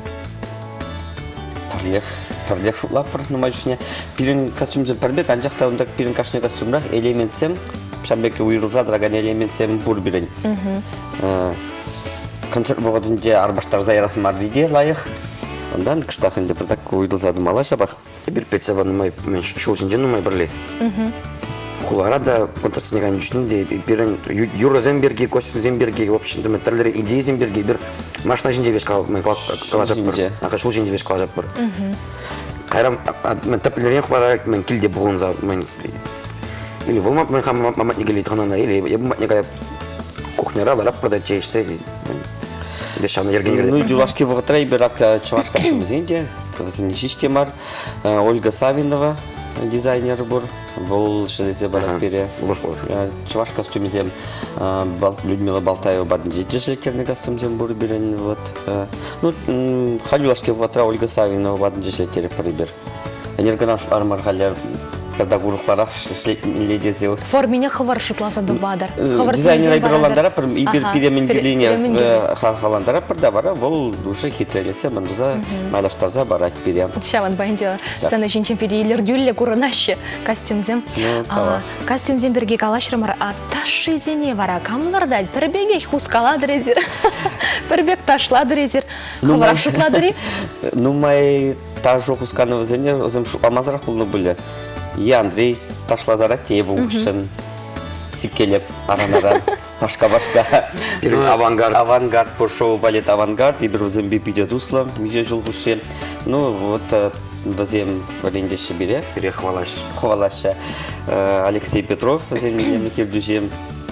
Парлех, парлех шутлап бір, нұмай жүшіне. Пирен костюмзен пәрбек, анжақта ондак пирен кашны костюмрақ элементсем, шамбеке уйрылза дыраган элементсем бұр бірін. Концерт бұғыдынде арбаштар зайрасын мар дейде лайық. Ондан кыштақынды бірдак уйрылзады мала шабақ. Бір петсаба нұмай, мен шолшынжен нұмай бірлі. Хулара да концертсіне ғайын жүшінде бірін Юра Земберге, Костюм Земберге, в общем-то, мәттерлері идея Земберге бір машина жінде беш қалажап бір. Аға шол жінде беш қалажап бір. Қайрам, мен тәпілерін қвара, мен келде бұғынза, мен... Или бұл мен қам мамат негелей тұғананда, или ебім мат негелей кухнера ларап продать чейшсе, беш шағына ерген ерген. Ну, дюлашки вғытрай бірак чавашка шумызенде, візінешіште мар, Ольга Савинова, дизайнер бұр. Бұл шедесе барак бере. Чаваш костюмзем Людмила Балтаева бадын жежелектерный костюмзем бұр берен. Ну, халюлашке ватра Ольга Савинова бадын жежелектері пары бер. Энергонаш армар халер когда гурухларах ледезеу. Формине хавар шутласа дубадар. Дизайнер айбираландара пыр ибир пиремен делине халандара пырда бара. Бұл душы хитрелетсе мандуза майлаштарза барак пире. Шаван байынды сцена жинчен пире илердюлле куранашы костюмзем. Костюмзем берге калашырмар аташы зене вара камларда пірбеге хускаладыр езір. Пірбек ташладыр езір. Хавар шутладыри. Ну май та жоқ хусканы зене өзім шупамазырақ бұлны бұлі. Е Андрей ташлазарак тие бұғышын сикелеп аранаран башка-башка. Авангард. Авангард, по шоу балет авангард. И бір өзім біп идет услам, меже жыл бұшы. Ну, вот вазем валендеші бере. Бере хвалашы. Хвалашы. Алексей Петров, вазем менем кердюжем.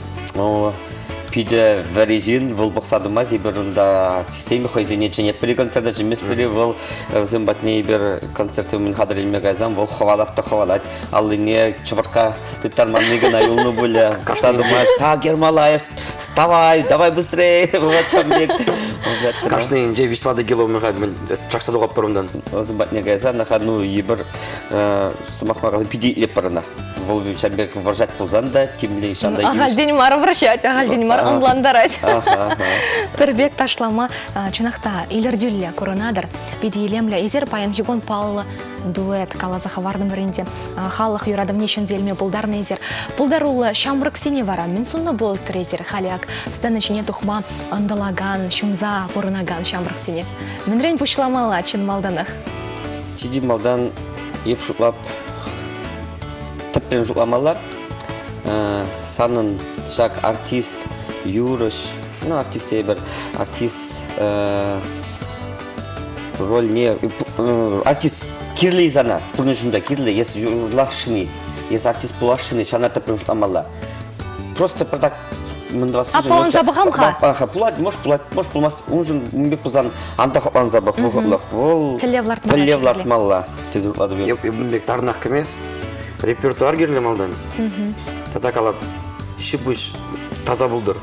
Пиде варежин, вол бақсадыма зебірінде семі қойзене ченет бірі концерта жемес бірі вол зымбатне бір концерті мен қадыр елме қайзам, вол хвалатты хвалат. Алыне чыбырқа тыттарманны ғына юлны бөлі. Қаштадыма, та Гермалаев, вставай, давай быстрее, вачамбек. Қашны инже виштвады гело мен чақсады қап бұрымдан. Зымбатне қайзам, нақа ну ебір сымақма қазым пиде илеп барына. Вол чамбек варжат пылзанда, тимлей шанда еш. Ағал денімар вращать, ағал денімар онландарать. Пірбек ташлама чынақта илердюлле коронадыр. Биді илемлі езер паян хигон паллы дуэт калаза хавардың бірінде. Халық юрадым нешін зелме бұлдарны езер. Бұлдар ұлы шамбырық сене вара. Мен сұнны бұл трезер халяк. Станы чіне тұхма ындалаган, шумза бұрынаган шамбырық сене. Мінрен бұшламала чын малданық. Чиди малдан еп шутлап тіппен жуламалар. Санын шак артист, юрыш, ну артист ебір, артист роль не, артист кирлей зана, бұрны жүмда кирлей, ес юрлашыны, ес артист бұлашыны, шана тіппен жуламалар. Просто бір так А палан забығам ға? Пулать, может пулать, может пулмас, ұнжын мүмбек бұзан анда қапан забық, бұл тілевлартмалла. Мүмбек тарнақ кемес, репертуар керлі малдан. Тада қалап, шипуш таза бұлдыр.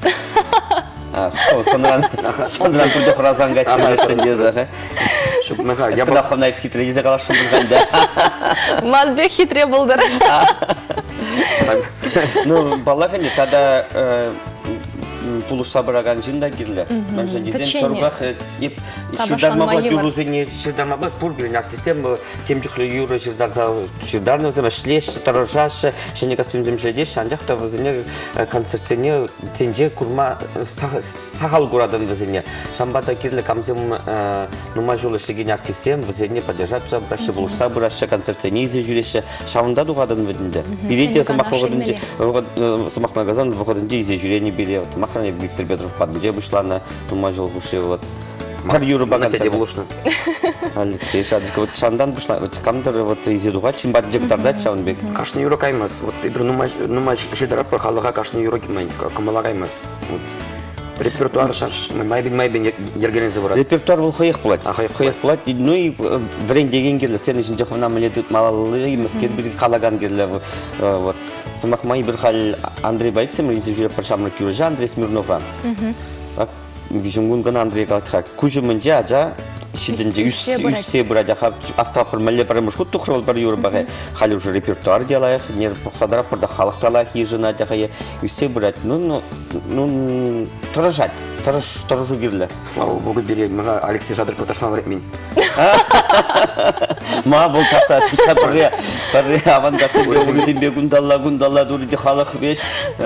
Сондран күрді құразан ғайтын өшін дезі. Әскіла қымнайып хитре дезе қалашын бұлғанда. Мазбек хитре бұлдыр. Ну, балағыне, тада пулуш сабыраган жинда кирле. Мен же дизен торгах деп Шырдарма шырдарма юрузене шырдарма пур билен актисем темжуклы юры шырдарда шырдарны зема шлеш торожаш шене костюм земшедеш шанжакта вазене концертене тенже курма сахал гурадын вазене шамбата кирле камзем нума жолыштыгин актисем вазене поддержать собраше пулуш сабыраше концертене изе жүреше шавында дугадын вадинде. Билете самахлагадын самах магазин выходит изе жүрени биле махране Виктор Петров поднже бушлана нума жол буше вот Пар юры багатте булушны. Алексей Шадрик вот шандан бушла вот камдыр вот изедуга чин баджыктарда чаунбек. Кашны юры каймас. Вот бир нума нума шедарап халыга кашны юры кимай камалагаймас. Вот репертуар шаш майбин майбин ергелен забырат. Репертуар бул хыйык булат. Хыйык булат. Ну и врен деген керле сен үчүн жохна милет малалы мескер бир калаган керле вот. Самах май бир хал Андрей Байксем изе жүрөп паршамлык юры Андрей Смирнова. Вижунгун гана Андрей Галатха. Кужумынжа ажа шидинже үссе бурада хап астапыр малле бар мушкут тухрол бар юр багы. Хали уже репертуар делаях, не поксадарап бурда халык талах ежина дагы үссе бурат. Ну ну торожат. Торож торожу гирле. Слава богу бери, мага Алексей Шадрик отошла времени. Ма бул такса чичка бирге бирге авангасы өзүмбе гундалла гундалла дурди халык беш.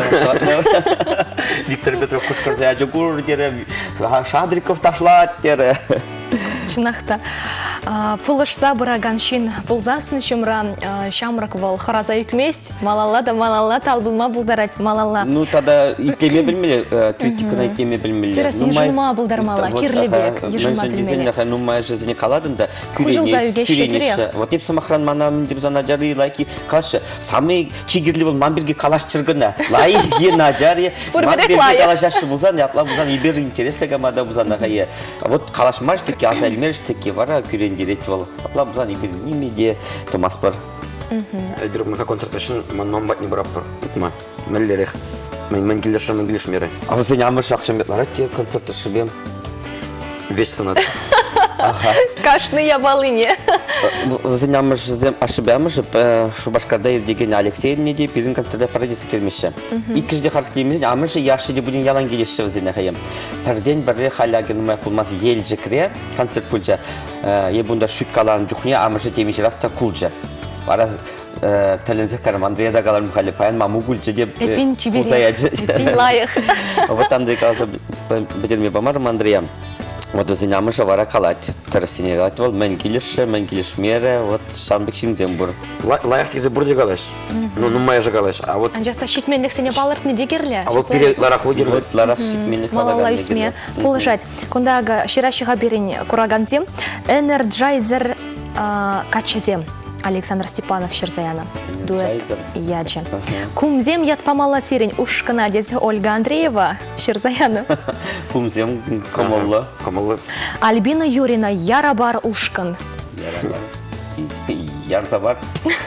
Виктор Петров кушкарда ажугур дере Шадриков ташлат дере. Чынакта. Пулышса быраганшин пулзасын шымра шамрак вал хараза үкмест, малалла да малалла талбылма булдарать малалла. Ну тогда и теме билмеле, критиканы теме билмеле. Терес ежылма булдармала, кирлебек, ежылма билмеле. Ну май жизни каладында күрене. Вот деп самахран манам деп занажары лайки каш самый чигирли бол мамбирге калашчыргына. Лай е нажари мамбирге калашашы булзан япла булзан ибер интересеге мада булзан гае. Вот калашмаш теки асалмеш теки вара күрен директ бол. Апла булзан ибер нимеде томаспар. Мм. Бир мага концерт өчен маннан бат не бараппыр. Итма. Меллерех. Мен мен килеш мен килеш мере. А вы сен амыр шакшым бет ларат те концерт шыбем. Весь санат. Ага. Кашны ябалыне. Занямыш зем ашыбямыш Шубашкарда деген Алексей неде пирин концертте парадис келмеше. Икижде харскимиз амыш яшы де будин ялан келешсе өзене хаям. Перден бирре халагын май кулмас елжикре концерт пулжа. Ебунда шуткалан жухне амыш темиш раста кулжа. Бара талензе карам Андрея да галар мухали паян маму гулжа деп пулзаяжы. Эпин лайых. Вот Андрей каза бедерме бамарым Андрея. Вот занямыш вара калать. Тарасине галать вол мен килеш, мен килеш мере, вот шамбек шинзембур. Лайых тизе бурди галаш. Ну ну мая же галаш. А вот анжакта шитменлик сене балырт не дегерле. А вот перед ларах выдер вот ларах шитменлик малала үсме. Пулышать. Кондага ширашыга берин курагантем. Энерджайзер качезем. Александр Степанов Шерзаяна. Дуэт Ячен. Кумзем ятпамала сирень ушкана дез Ольга Андреева Шерзаяна. Кумзем камалла. Камалла. Альбина Юрина Ярабар ушкан. Ярзабар.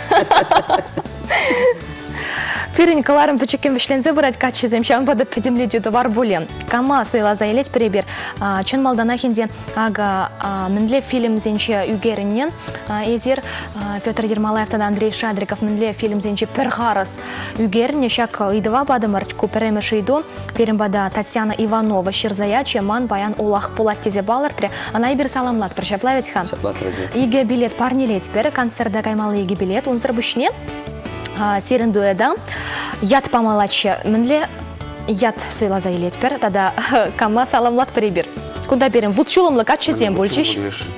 Пирин каларым вычекем вишлензе бұрат качезем шаң бады педемле дюды бар боле. Кама сойла заелет прибер. Чын малдана хинде ага мінле фильм зенче үгерінен. Езер Петр Ермолаевтан Андрей Шадриков мінле фильм зенче перхарас үгеріне шак идыва бады мартку перемеші иду. Перін бада Татьяна Иванова Шерзаяче ман баян улах пулат тезе балыртре. Она и бир саламлат прощаплавить хан. Иге билет парнелет пер концерда каймалы иге билет. Унзыр бүшне. Серин дуэда ят памалачы мінле ят сойла заилет пер, тада кама саламлат прибір. Куда берем? Вот чулымлы качы зем бульчиш?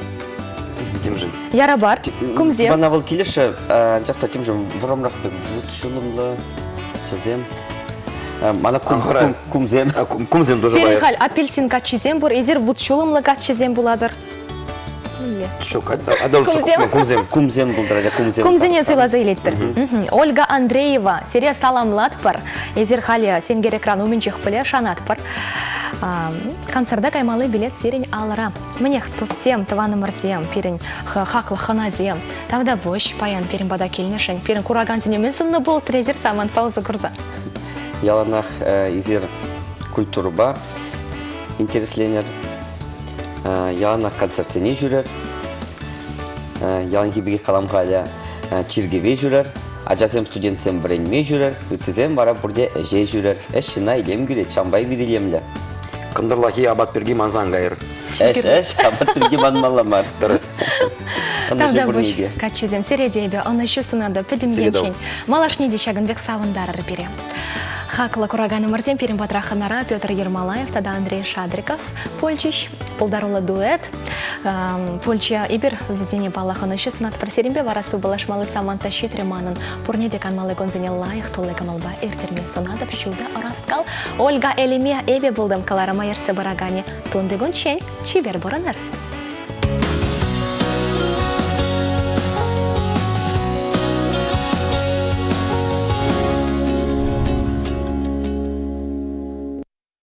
Ярабар, кумзем. Бана вол келеші, жақта тем же вұрамрақ бек, вот чулымлы чызем. Мана кумзем. Кумзем тоже лайық. Перехал апельсин качы зем бұр, езер вот чулымлы качы зем бұладыр. Кумзем, кумзем булдырады, кумзем. Кумзене сойла заилет пер. Ольга Андреева, серия саламлат пар. Езер хали сенгер экран уменчех піле шанат пар. Концерда каймалы билет серень алыра. Мнех туссем, таваны марсием, перень хақлы ханазем. Тавда бош, паян перень бада келнешень. Перень курагантине мен сумны бол трезер саман пауза курза. Яланах езер культурба интересленер. Яланах концертіне жүрер. Ялан хибеге қаламға әлі чиргеве жүрер. Ажасем студентсем біренме жүрер, үтізем бара бұрде әже жүрер. Әш шына илем күре, чамбай бір илемлі. Қындырлахи абат берге манзан ғайыр. Әш, әш, абат берге манмаламар. Дұрыс. Тавда бұш, качызем середебе, оны үші сынады пөдімгеншен. Малашне дешагын бек савындарыр бере. Хақлы құрағаны мұрден перін батраханара Петр Ермолаев, тада Андрей Шадриков, Польчиш, Полдарулы дуэт, Польча Ибер, везене балаханы үші сынат пресерімбе варасы балашмалы саманта шитреманын, пұрне деканмалы гонзене лайық толы камалба ертерме сынадып шуды ораскал. Ольга Элиме эбе болдым каларама ерце барагане, тондегон чен, чибер бораныр.